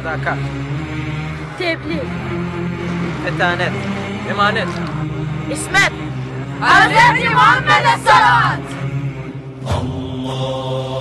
صداقات، تبليغ، ختانات، إيمانات، إسمات، حضرة محمد الصلوات. الله